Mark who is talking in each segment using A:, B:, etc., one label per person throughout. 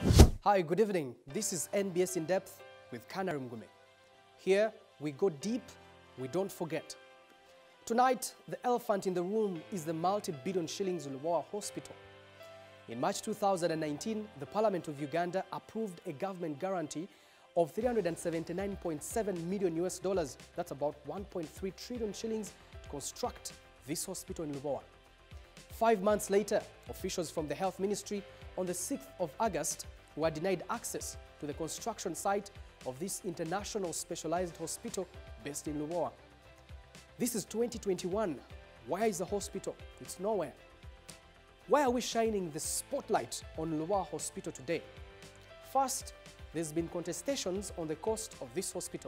A: Hi, good evening. This is NBS In Depth with Kanari Mgume. Here, we go deep, we don't forget. Tonight, the elephant in the room is the multi-billion shillings Lubowa Hospital. In March 2019, the Parliament of Uganda approved a government guarantee of 379.7 million US dollars, that's about 1.3 trillion shillings, to construct this hospital in Lubowa. 5 months later, officials from the Health Ministry on the 6th of August were denied access to the construction site of this international specialized hospital based in Lubowa. This is 2021. Where is the hospital? It's nowhere. Why are we shining the spotlight on Lubowa Hospital today? First, there's been contestations on the cost of this hospital.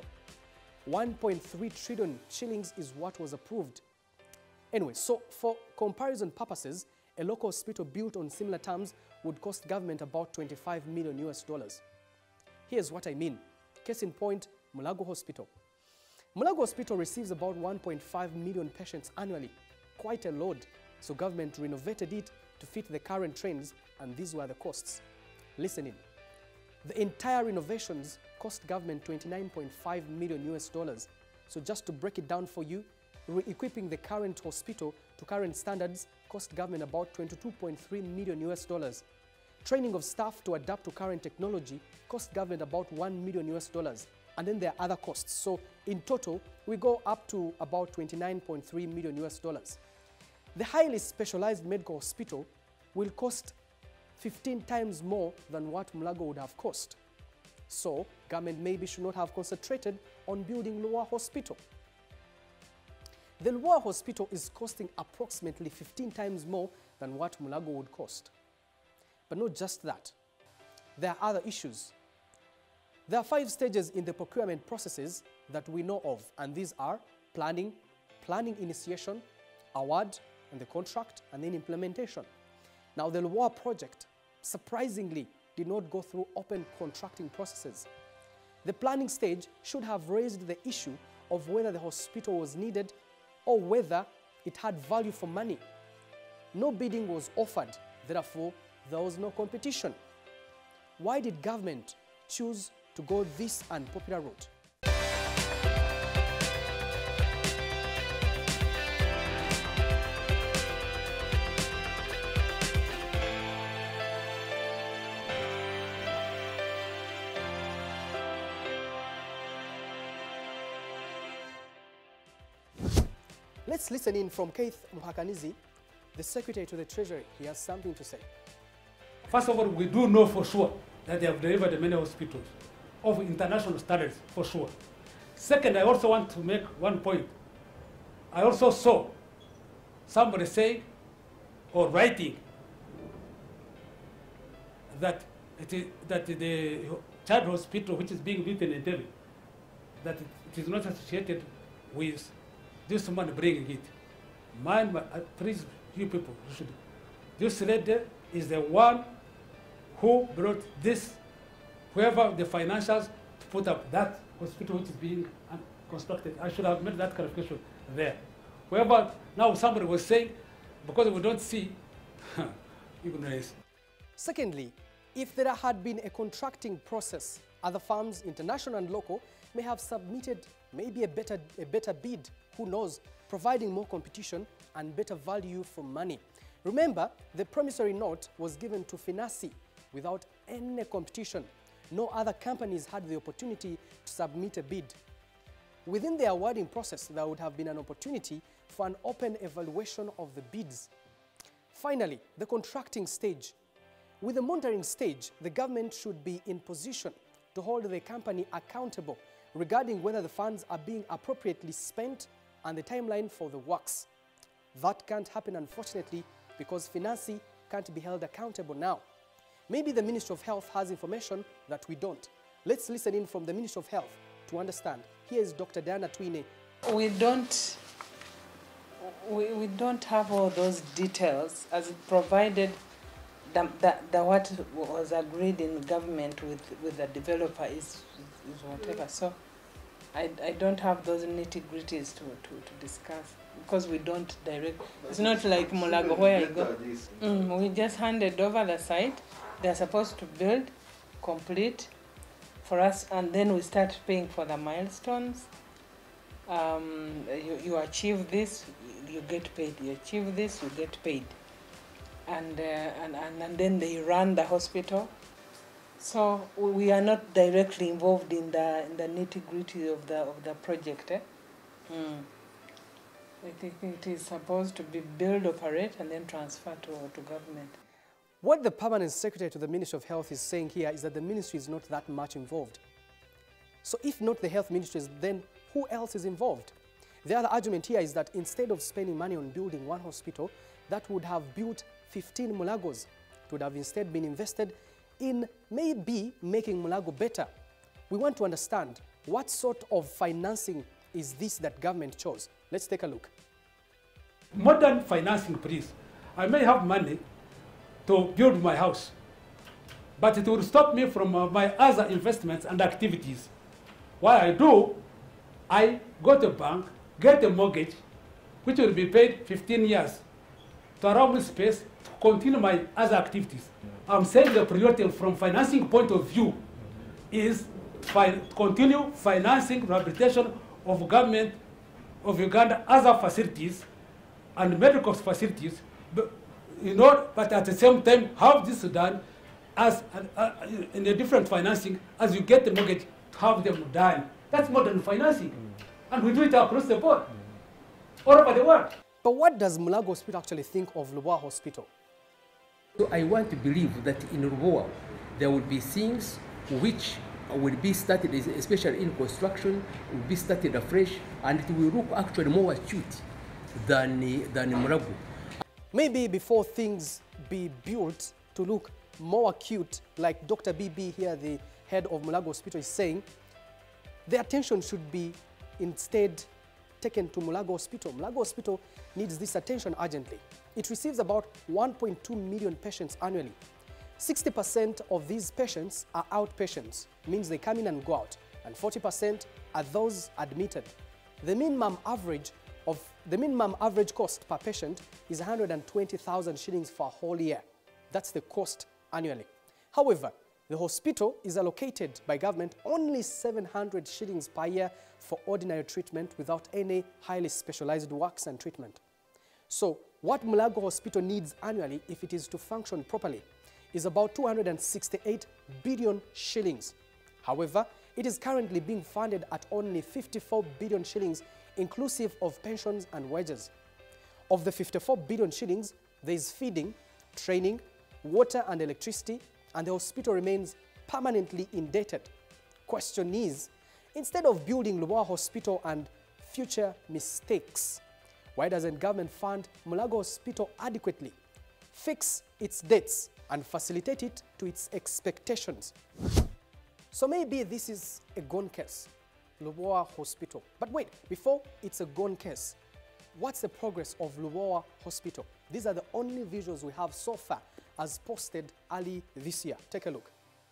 A: 1.3 trillion shillings is what was approved. Anyway, so for comparison purposes, a local hospital built on similar terms would cost government about 25 million US dollars. Here's what I mean. Case in point, Mulago Hospital. Mulago Hospital receives about 1.5 million patients annually, quite a load, so government renovated it to fit the current trends, and these were the costs. Listen in. The entire renovations cost government 29.5 million US dollars. So just to break it down for you, re-equipping the current hospital to current standards cost government about 22.3 million US dollars. Training of staff to adapt to current technology cost government about 1 million US dollars. And then there are other costs. So in total, we go up to about 29.3 million US dollars. The highly specialized medical hospital will cost 15 times more than what Mulago would have cost. So government maybe should not have concentrated on building Lubowa Hospital. The Lubowa Hospital is costing approximately 15 times more than what Mulago would cost. But not just that. There are other issues. There are 5 stages in the procurement processes that we know of, and these are planning initiation, award, and the contract, and then implementation. Now, the Lubowa project, surprisingly, did not go through open contracting processes. The planning stage should have raised the issue of whether the hospital was needed or whether it had value for money. No bidding was offered, therefore, there was no competition. Why did government choose to go this unpopular route? Let's listen in from Keith Muhakanizi, the Secretary to the Treasury. He has something to say.
B: First of all, we do know for sure that they have delivered many hospitals of international standards, for sure. Second, I also want to make one point. I also saw somebody saying or writing that the child hospital which is being built in Delhi, that it is not associated with this man bringing it. Please, you people, this lady is the one who brought this, whoever the financials to put up that hospital which is being constructed. I should have made that clarification there. Whoever, now somebody was saying, because we don't see, ignorance.
A: Secondly, if there had been a contracting process, other firms, international and local, may have submitted maybe a better bid, who knows, providing more competition and better value for money. Remember, the promissory note was given to Finasi without any competition. No other companies had the opportunity to submit a bid. Within the awarding process, there would have been an opportunity for an open evaluation of the bids. Finally, the contracting stage. With the monitoring stage, the government should be in position to hold the company accountable regarding whether the funds are being appropriately spent and the timeline for the works. That can't happen, unfortunately, because Finasi can't be held accountable now. Maybe the Ministry of Health has information that we don't. Let's listen in from the Ministry of Health to understand. Here is Dr. Diana Twine.
C: We don't have all those details as provided what was agreed in government with the developer is whatever. So I don't have those nitty-gritties to discuss because we don't direct. It's not like Mulago where I go. We just handed over the site. They're supposed to build. complete for us, and then we start paying for the milestones. You achieve this, you get paid. You achieve this, you get paid. And then they run the hospital. So we are not directly involved in the nitty-gritty of the project. I think it is supposed to be build, operate, and then transfer to government.
A: What the permanent secretary to the Ministry of Health is saying here is that the ministry is not that much involved. So if not the health ministry, then who else is involved? The other argument here is that instead of spending money on building one hospital, that would have built 15 Mulagos. It would have instead been invested in maybe making Mulago better. We want to understand what sort of financing is this that government chose. Let's take a look.
B: Modern financing, please. I may have money to build my house, but it will stop me from my other investments and activities. What I do, I go to a bank, get a mortgage, which will be paid 15 years to allow me space to continue my other activities. I'm saying the priority from financing point of view is continue financing rehabilitation of government of Uganda other facilities and medical facilities, but at the same time have this done as in a different financing as you get the mortgage to have them done. That's modern financing. And we do it across the board, all over the world.
A: But what does Mulago Hospital actually think of Lubowa Hospital?
D: So I want to believe that in Lubowa there will be things which will be started, especially in construction, will be started afresh, and it will look actually more acute than Mulago.
A: Maybe before things be built to look more acute, like Dr. BB here, the head of Mulago Hospital, is saying, the attention should be instead taken to Mulago Hospital. Mulago Hospital needs this attention urgently. It receives about 1.2 million patients annually. 60% of these patients are outpatients, means they come in and go out, and 40% are those admitted. The minimum average cost per patient is 120,000 shillings for a whole year. That's the cost annually. However, the hospital is allocated by government only 700 shillings per year for ordinary treatment without any highly specialized works and treatment. So what Mulago Hospital needs annually, if it is to function properly, is about 268 billion shillings. However, it is currently being funded at only 54 billion shillings, inclusive of pensions and wages. Of the 54 billion shillings, there is feeding, training, water and electricity, and the hospital remains permanently indebted. Question is, instead of building Lubowa Hospital and future mistakes, why doesn't government fund Mulago Hospital adequately, fix its debts, and facilitate it to its expectations? So maybe this is a gone case, Lubowa Hospital. But wait, before it's a gone case, what's the progress of Lubowa Hospital? These are the only visuals we have so far as posted early this year. Take a look.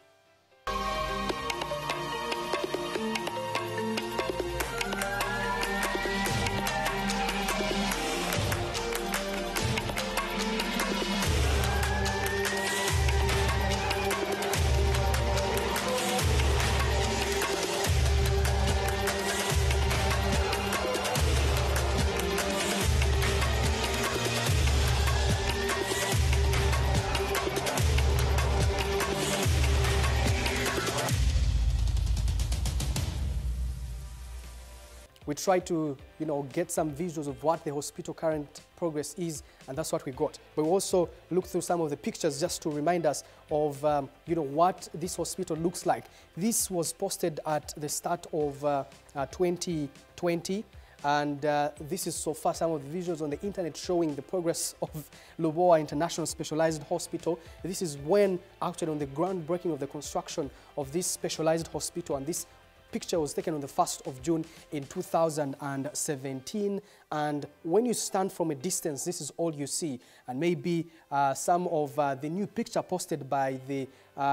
A: We try to, get some visuals of what the hospital current progress is, and that's what we got. But we also looked through some of the pictures just to remind us of, what this hospital looks like. This was posted at the start of 2020, and this is so far some of the visuals on the internet showing the progress of Lubowa International Specialized Hospital. This is when actually on the groundbreaking of the construction of this specialized hospital, and this picture was taken on the 1st of June in 2017, and when you stand from a distance, this is all you see. And maybe some of the new picture posted by the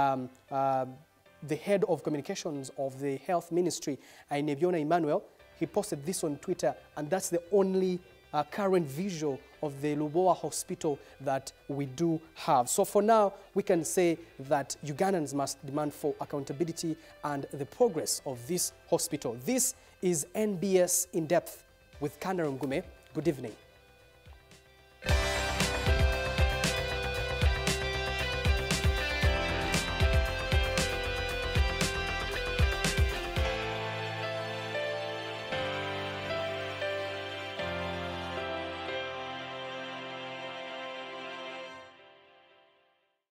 A: head of communications of the health ministry, Inebiona Emmanuel, he posted this on Twitter, and that's the only current visual of the Lubowa hospital that we do have. So for now, we can say that Ugandans must demand for accountability and the progress of this hospital. This is NBS In Depth with Kanarum Gume. Good evening.